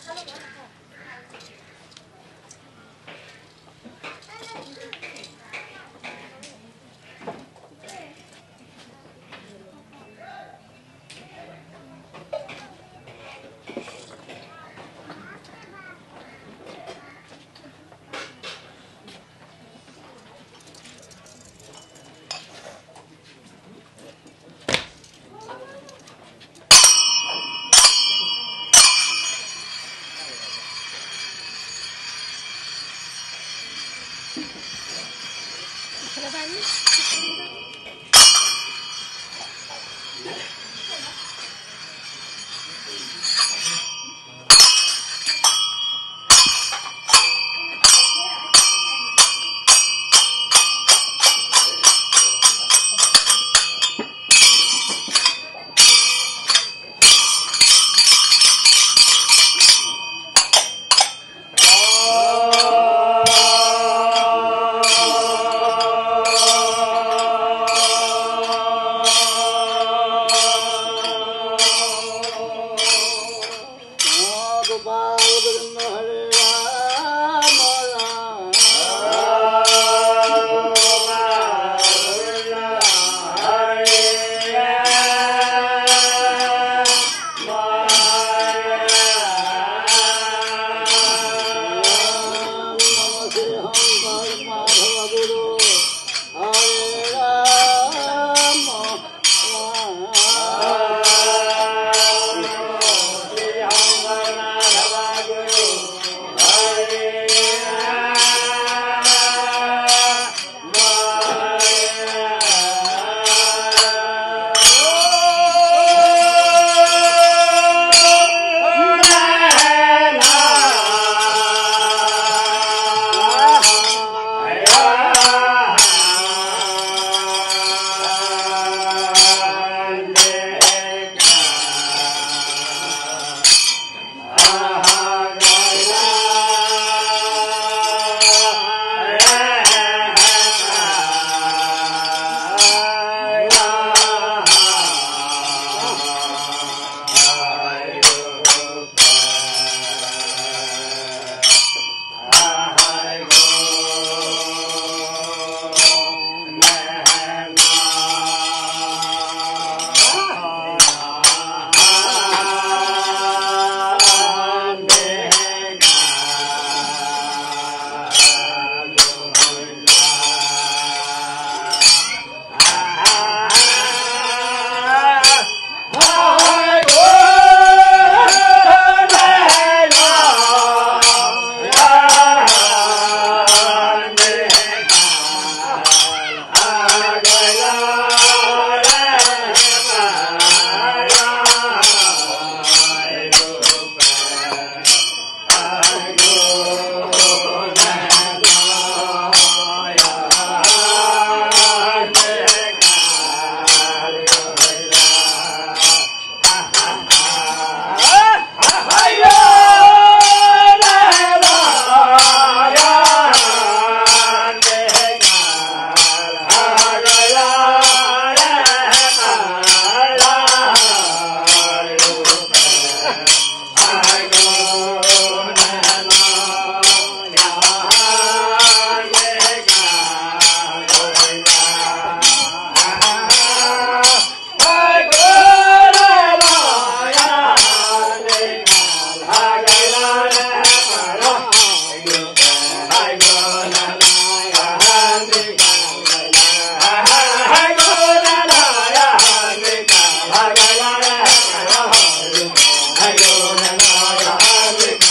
I go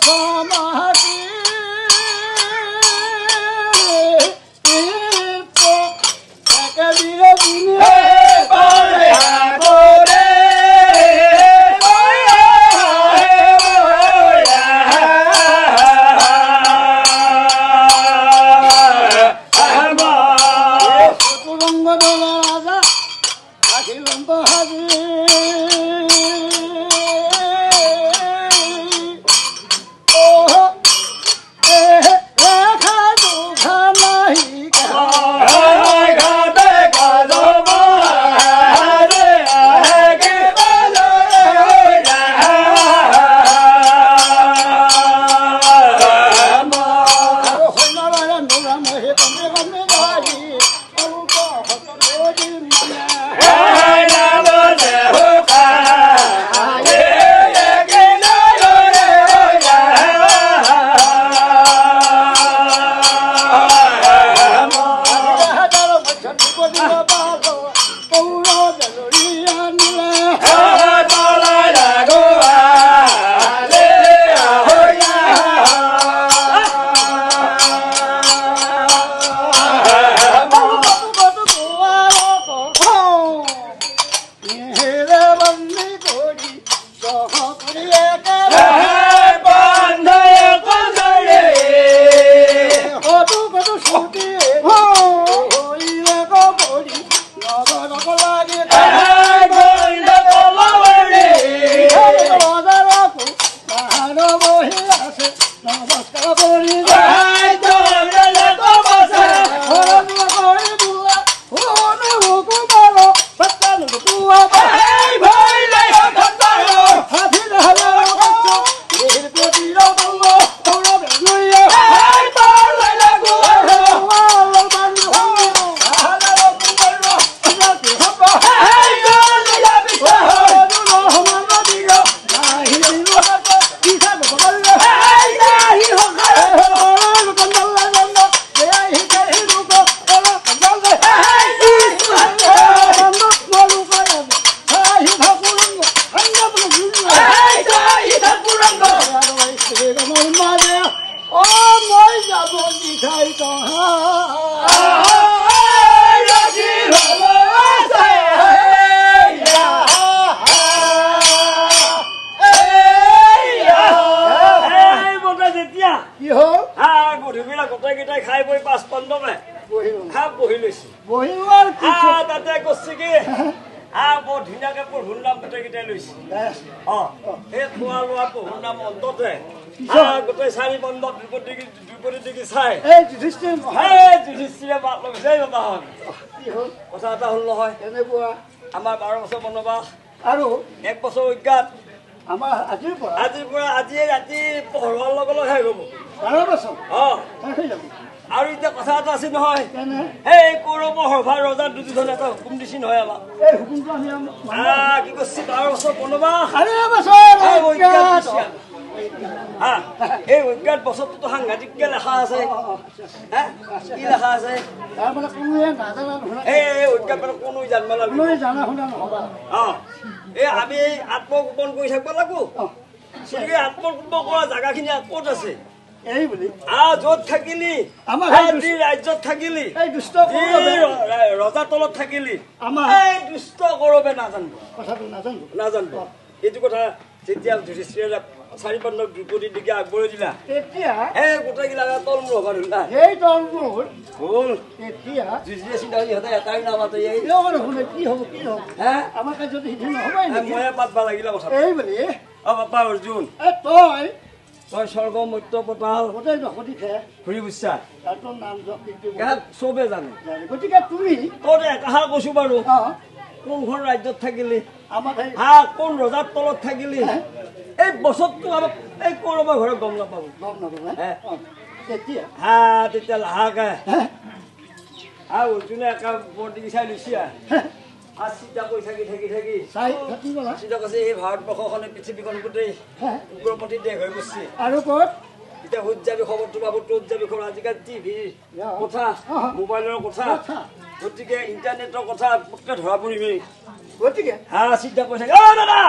গতিকে ইণ্টাৰনেটৰ কথা পটকে ধৰা পৰিবি গতিকে চিন্তা কৰি থাকে দাদা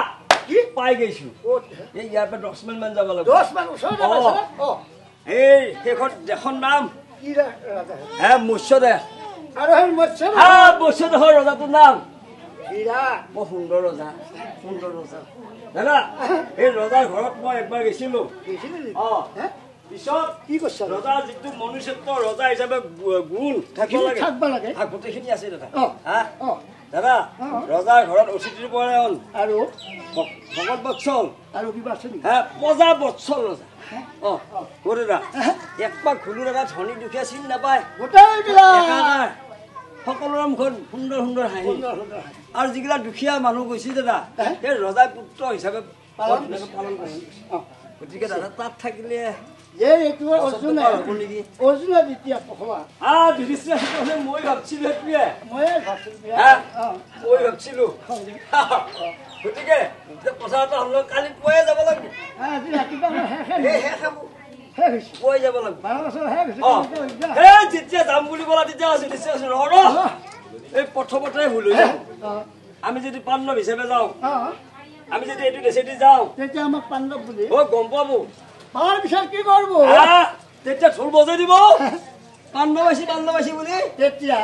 পাই গৈছো এই ইয়াৰ পৰা 10 মিনিট মান যাব লাগিব 10 মান ওচৰতে আছে এই সেইখন দেশৰ নাম কি ৰাজা হে মুছদে আৰু হে মৎস্য হা মুছদে ৰজাটোৰ নাম হীৰা বৰ সুন্দৰ ৰজা দাদা এই ৰজাৰ ঘৰত মই একবাৰ গৈছিলো পিছত কি কৈছা ৰজাৰ যিটো মনুষ্যত্ব ৰজা হিচাপে গুণ থাকিব লাগে গোটেইখিনি আছে দাদা দাদা ৰজাৰ ঘৰত অতিথিৰ পৰায়ণ আৰু ভগত বৎসল আৰু কিবা আছে নেকি প্ৰজা বৎসল ৰজা দাদা একপাক ঘূৰি দাদা ধনী দুখীয়া চিন নাপায় সকলোৰে মুখত সুন্দৰ সুন্দৰ হাঁহি আৰু যিগিলা দুখীয়া মানুহ গৈছে দাদা সেই ৰজাৰ পুত্ৰ হিচাপে পালন কৰে গতিকে দাদা তাত থাকিলে মই ভাবছিলো গতিকে কথা এটা হল কালি পুৱাই যাব লাগিব পুৱাই যাব লাগিব যেতিয়া যাম বুলি ক'লা তেতিয়া এই প্ৰথমতে ভুল হৈ যাব আমি যদি পাণ্ডৱ হিচাপে যাওঁ আমি যদি এইটো দেশেদি যাওঁ তেতিয়া আমাক পাণ্ডৱ বুলি গম পাব তাৰ পিছত কি কৰিব তেতিয়া ঢোল বজাই দিব পাণ্ডৱাসী বুলি তেতিয়া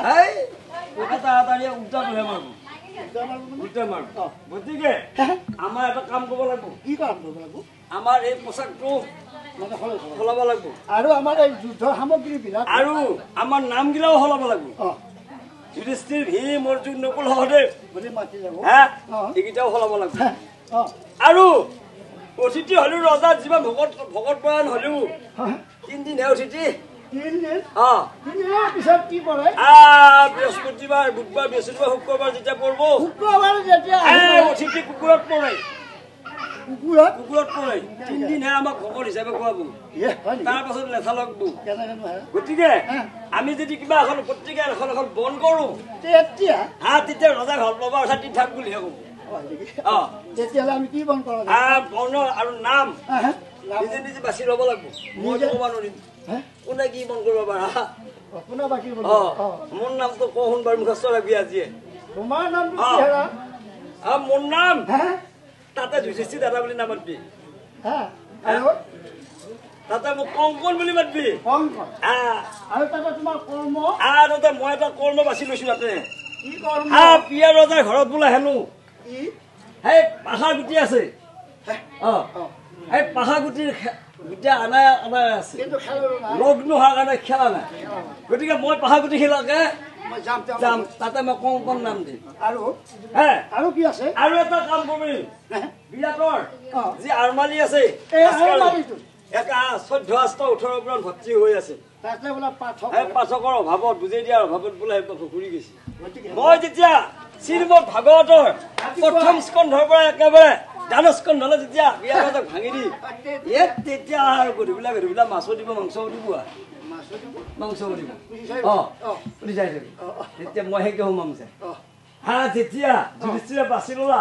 উল্টা মাৰিব গতিকে আমাৰ এটা কাম কৰিব লাগিব কি কাম কৰিব লাগিব আমাৰ এই পোচাকটো সলাব লাগিব আৰু আমাৰ এই যুদ্ধ সামগ্ৰীবিলাক আৰু আমাৰ নামগিলাও সলাব লাগিব যুধিষ্ঠিৰ ভীম অৰ্জুন নকুল সহদেৱ বুলি মাতি যাব এইকেইটাও সলাব লাগিব আৰু অতিথি হলেও ৰজাৰ যিমান ভকত পৰায়ণ হলেও 3 দিনহে অতিথি 3 দিন পিছত কি কৰে বৃহস্পতিবাৰ বুধবাৰ বৃহস্পতিবাৰ শুক্ৰবাৰ যেতিয়া পৰব শুক্ৰবাৰ যেতিয়া অতিথি কুকুৰত পৰে 3 দিনহে আমাক ভকত হিচাপে খুৱাব তাৰ পাছত লেঠা লাগব গতিকে আমি যদি কিবা এখন পত্ৰিকা এখন বন্ধ কৰো তেতিয়া ৰজা ভাল পাব অৰ্থাৎ তিথাক বুলিহে কব তেতিয়াহ'লে আমি কি বন কৰোঁ বৰ্ণ আৰু নাম নিজে নিজে বাছি ল'ব লাগিব মই ক'ব নোৱাৰিম কোনে কি বন কৰিব পাৰা মোৰ নামটো কওঁ শুনবাৰ মুখস্থ ৰাখবি আজিয়ে তোমাৰ নাম মোৰ নাম তাতে যুধিষ্ঠিৰ দাদা বুলি নামাতবি তাতে মোক কংকন বুলি মাতবি আৰু তাতে তোমাৰ কৰ্ম আৰু মই এটা কৰ্ম বাছি লৈছো তাতে পিয়া ৰজাৰ ঘৰত বোলে হেনো সেই পাহাৰ গুটি আছে সেই পাহাৰ গুটিৰ গুটি আনাই আছে লগ্ন হোৱাৰ কাৰণে খেলা নাই গতিকে মই পাহাৰ গুটি খেলাকে যাম তাতে মই কংকন নাম দিম আৰু কি আছে আৰু এটা কাম কৰিম বিৰাটৰ যি আৰমালি আছে 14 পৰা ভৰ্তি হৈ আছে পাঠকৰ অভাৱত বুজাই দিয়াৰ অভাৱত বোলে ঘূৰি গৈছে মই যেতিয়া শ্ৰীমদ ভাগৱতৰ প্ৰথম স্কন্ধৰ পৰা একেবাৰে দ্বাদস্কন্ধলৈ যেতিয়া বিয়াবিলাক ভাঙি দি তেতিয়া আৰু গধূলিবিলাক মাছো দিব মাংসও দিব তেতিয়া মই সেইকে সোমাম যে যেতিয়া যুধিষ্ঠিৰে বাচি ললা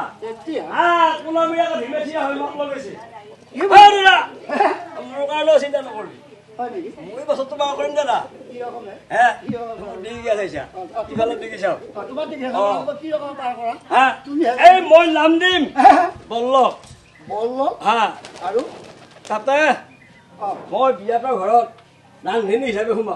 মোৰ কাৰণেও চিন্তা নকৰিবি মই বছৰ তোমাৰ কৰিম দাদা এই মই নাম দিম বল্লভ আৰু তাতে মই বিয়াতৰ ঘৰত ৰান্ধনী হিচাপে সোমাম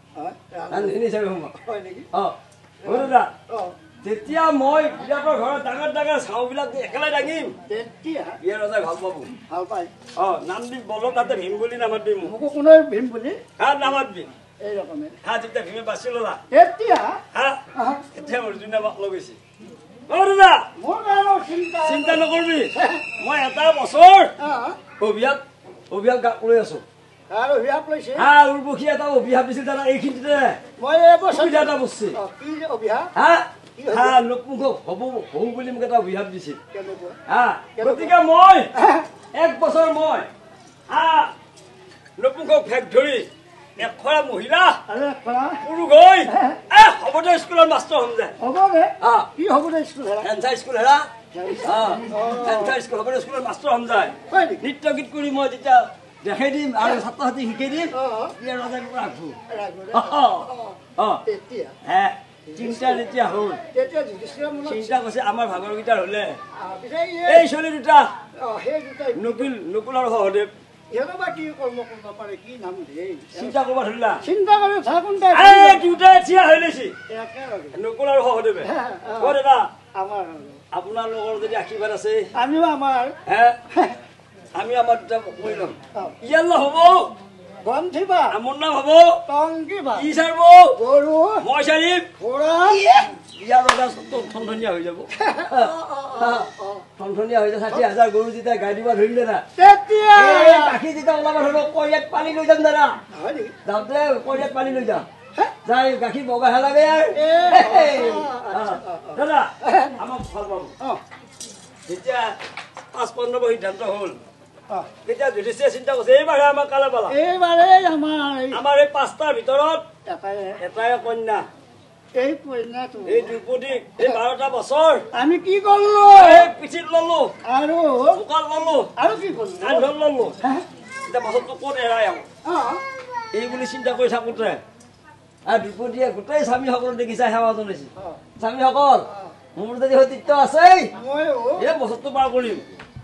দাদা তেতিয়া মই বিৰাটৰ ঘৰত ডাঙৰ ডাঙৰ চাউবিলাক একেবাৰে দাঙিম বিয়া ৰজাই ভাল পাব নাম দিম বল্লভ তাতে ভীম বুলি নামাতবি মোকো কোনো ভীম বুলি নামাতবি যেতিয়া ভীমে বাচি ললা এতিয়া অৰ্জুনে আমাক লগাইছে চিন্তা নকৰিবি মই এটা বছৰ অভিশাপ লৈ আছো উৰ্বশী এটা অভিশাপ দিছিল দাদা এইখিনিতে সুবিধা এটা বস্তু নপুংসক হব বুলি মোক এটা অভিশাপ দিছিল গতিকে মই 1 বছৰ মই নপুংসক ভেগ ধৰি এখৰা মহিলা পুৰুষ হৈ হবদে স্কুলৰ মাষ্টৰ হম যায় স্কুল হেৰা স্কুল হবদে স্কুলৰ মাষ্টৰ হম যায় নৃত্য গীত কৰি মই যেতিয়া দেখাই দিম আৰু ছাত্ৰ ছাত্ৰী শিকাই দিম ৰজাই ৰাখো চিন্তা যেতিয়া হ'ল তেতিয়া যুধিষ্ঠিৰৰ মনত চিন্তা কৰিছে আমাৰ ভাগৰকেইটাৰ হ'লে পিছে এই ছোৱালী দুটা সেই দুটাই নকুল আৰু সহদেৱ সিহঁতে বা কি কৰ্ম কৰিব পাৰে কি নাম দিয়ে চিন্তা কৰিব ধৰিলা চিন্তা কৰি থাকোঁতে এই দুটাই থিয়া হৈ লৈছে নকুল আৰু সহদেৱে অ দাদা আমাৰ আপোনালোকৰ যদি আশীৰ্বাদ আছে আমিও আমাৰ আমি আমাৰ দুটা কৰি ল'ম ইয়াৰ নাম হ'ব গন্থিবা মোৰ নাম হ'ব টংকিবা ই চাৰিব গৰু মই চাৰিম ঘোঁৰা ইয়াৰ ৰজা ঠনঠনীয়া হৈ যাব ঠনঠনীয়া হৈ যাব ৬০,০০০ গৰু যেতিয়া গাই দিব ধৰিলে না তেতিয়া গাখীৰ যেতিয়া ওলাব ধৰিব কইয়াত পানী লৈ যাম দাদা যাওঁতে কইয়াত পানী লৈ যাম যাই গাখীৰ বগাহে লাগে দাদা আমাক ভাল পাব যেতিয়া ৫-১৫ সিদ্ধান্ত হ'ল তেতিয়া যুধিষ্ঠিৰে চিন্তা কৰিছে এইবাৰে আমাক কালে পালা এইবাৰে আমাৰ এই ৫টাৰ ভিতৰত এটাই কন্যা এই কন্যাটো এই দ্ৰৌপদী এই ১২টা বছৰ আমি কি কৰিলো এই পিঠিত ললো আৰু বোকাত ললো আৰু কি কৰিলো কান্ধত ললো এতিয়া বছৰটো ক'ত এৰাই আহোঁ এই বুলি চিন্তা কৰি থাকোঁতে আৰু দ্ৰৌপদীয়ে গোটেই স্বামীসকল দেখিছা সেৱা জনাইছে স্বামীসকল মোৰ যদি সতীত্ব আছে এই বছৰটো পাৰ কৰিম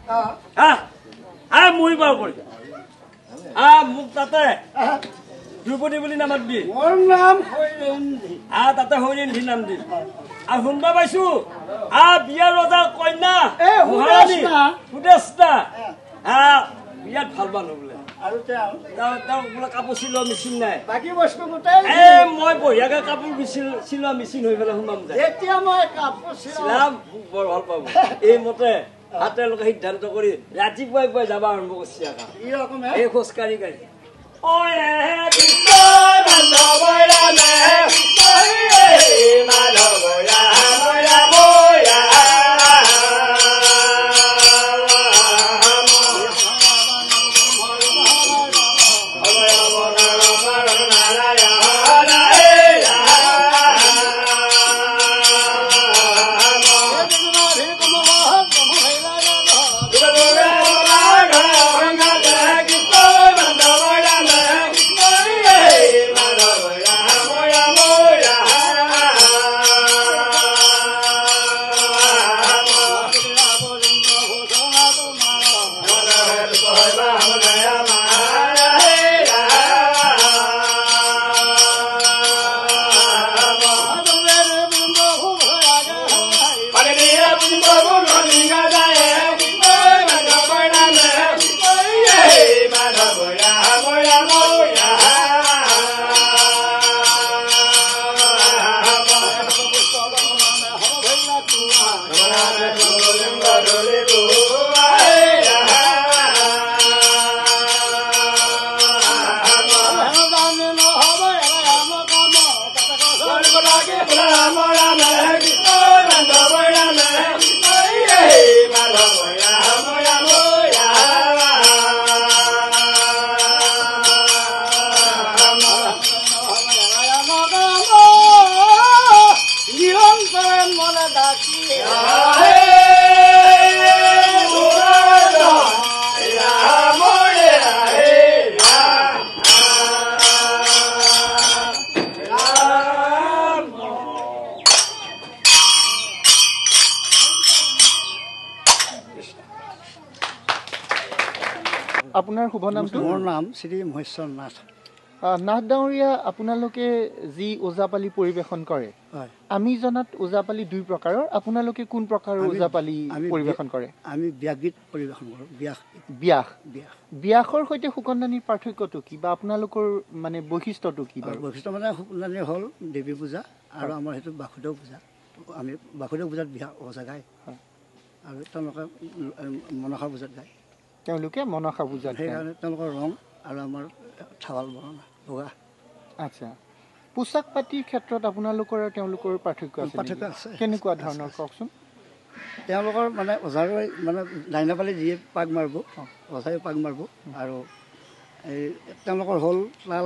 মই পাৰ কৰিম মোক তাতে দ্ৰৌপদী বুলি নামাতবি মোৰ নাম হৈৰেন্দ্ৰী তাতে হৈৰেন্দ্ৰী নাম দি আৰু শুনবা পাইছো বিয়াৰ ৰজাৰ কন্যা মহাৰাণী সুদেষ্টা বিয়াত ভাল মানুহ বোলে আৰু তেওঁ বোলে কাপোৰ চিলোৱা মেচিন নাই বাকী বস্তু গোটেই মই বঢ়িয়াকে কাপোৰ চিলোৱা মেচিন হৈ পেলাই সোমাম যায় এতিয়া মই কাপোৰ চিলাম বৰ ভাল পাব এইমতে তেওঁলোকে সিদ্ধান্ত কৰি ৰাতিপুৱাই পুৱাই যাব আৰম্ভ কৰিছে এই খোজকাঢ়ি কাঢ়ি আপোনাৰ শুভ নামটো? মোৰ নাম শ্ৰী মহেশ্বৰ নাথ। নাথ ডাঙৰীয়া, আপোনালোকে যি ওজাপালি পৰিৱেশন কৰে, আমি জনাত ওজাপালি দুই প্ৰকাৰৰ, আপোনালোকে কোন প্ৰকাৰৰ ওজাপালি পৰিৱেশন কৰে? আমি ব্যাসগীত পৰিৱেশন কৰোঁ। ব্যাসৰ সৈতে সুকন্দানীৰ পাৰ্থক্যটো কি বা আপোনালোকৰ মানে বৈশিষ্ট্যটো কি? বৈশিষ্ট্য মানে সুকন্দানী হ'ল দেৱী পূজা আৰু আমাৰ সেইটো বাসুদেৱ পূজা। আমি বাসুদেৱ পূজাত বিয়া ওজা গায় আৰু তেওঁলোকে মনসা পূজাত গায়। তেওঁলোকে মনসা পূজাত, সেইকাৰণে তেওঁলোকৰ ৰং আৰু আমাৰ ঠাৱাল বৰণা বগা। আচ্ছা, পোচাক পাতিৰ ক্ষেত্ৰত আপোনালোকৰ আৰু তেওঁলোকৰ পাৰ্থক্য আছে? কেনেকুৱা ধৰণৰ কওকচোন? তেওঁলোকৰ মানে ওজাৰো মানে লাইনাপালি যিয়ে পাক মাৰিব, ওজাই পাক মাৰিব আৰু এই তেওঁলোকৰ হ'ল তাল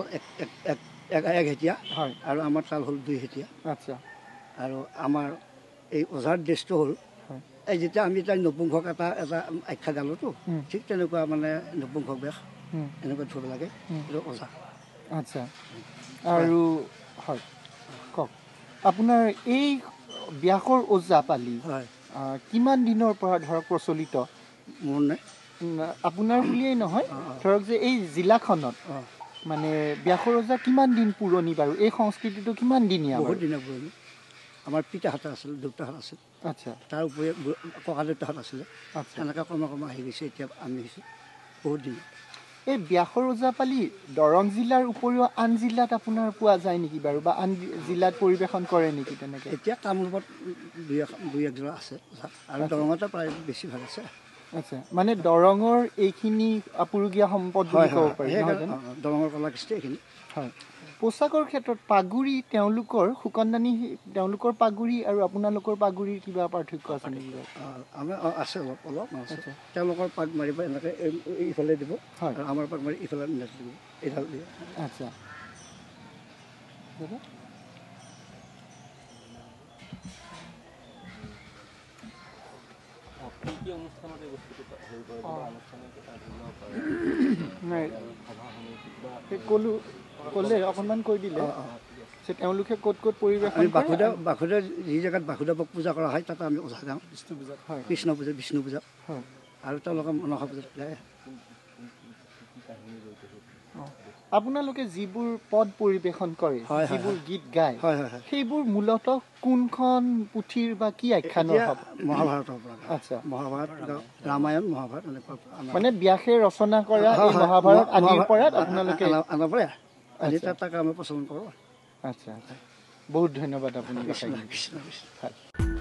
এক হেটীয়া আৰু আমাৰ তাল হ'ল 2 হেটীয়া। আচ্ছা, আৰু আমাৰ এই ওজাৰ ড্ৰেছটো হ'ল এই যেতিয়া আমি তাই নপুংসক এটা আখ্যা গালোতো, ঠিক তেনেকুৱা মানে নপুংসক বেশ এনেকুৱা ধৰিব লাগে, এইটো ওজা। আচ্ছা, আৰু হয় কওক। আপোনাৰ এই ব্যাসৰ ওজাপালি কিমান দিনৰ পৰা ধৰক প্ৰচলিত মোৰ নাই আপোনাৰ বুলিয়েই নহয় ধৰক যে এই জিলাখনত মানে ব্যাসৰ ওজা কিমান দিন পুৰণি বাৰু এই সংস্কৃতিটো কিমান দিনীয়া বহুত দিনৰ পুৰণি আমাৰ পিতাহঁতৰ আছিল দেউতাহঁত আছিল আচ্ছা তাৰ উপৰি ককা দেউতাহঁত আছিলে সেনেকৈ ক্ৰমে আহি গৈছে এতিয়া আমি আহিছোঁ বহুত দিন এই ব্যাসৰ ওজাপালি দৰং জিলাৰ উপৰিও আন জিলাত আপোনাৰ পোৱা যায় নেকি বাৰু বা আন জিলাত পৰিৱেশন কৰে নেকি তেনেকৈ এতিয়া কামৰূপত দুই একজোৰা আছে আৰু দৰঙতে প্ৰায় বেছিভাগ আছে আচ্ছা মানে দৰঙৰ এইখিনি আপুৰুগীয়া সম্পদ বুলি ক'ব পাৰি দৰঙৰ কলাকৃষ্টি এইখিনি হয় পোচাকৰ ক্ষেত্ৰত পাগুৰি তেওঁলোকৰ সুকন্দানী তেওঁলোকৰ পাগুৰি আৰু আপোনালোকৰ পাগুৰিৰ কিবা পাৰ্থক্য আছে নেকি আমাৰ আছে অলপ আছে তেওঁলোকৰ পাগ মাৰিব এনেকৈ ইফালে দিব আৰু আমাৰ পাগ মাৰি ইফালে দিব এইডাল দিব আচ্ছা ক'লে অকণমান কৈ দিলে তেওঁলোকে ক'ত ক'ত পৰিৱেশন বাসুদেৱ যি জেগাত বাসুদেৱক পূজা কৰা হয় তাতে আমি ওজা যাওঁ বিষ্ণু পূজাত কৃষ্ণ পূজা বিষ্ণু পূজা আৰু তেওঁলোকে মনসা পূজাত যায় আপোনালোকে যিবোৰ পদ পৰিৱেশন কৰে যিবোৰ গীত গায় সেইবোৰ মূলতঃ কোনখন পুথিৰ বা কি আখ্যানৰ মহাভাৰতৰ পৰা আচ্ছা মহাভাৰত ৰামায়ণ মহাভাৰত মানে ব্যাসে ৰচনা কৰা এই মহাভাৰত আদিৰ পৰা আপোনালোকে আনৰ পৰা আদি তাক আমি প্ৰচলন কৰোঁ আচ্ছা বহুত ধন্যবাদ আপুনি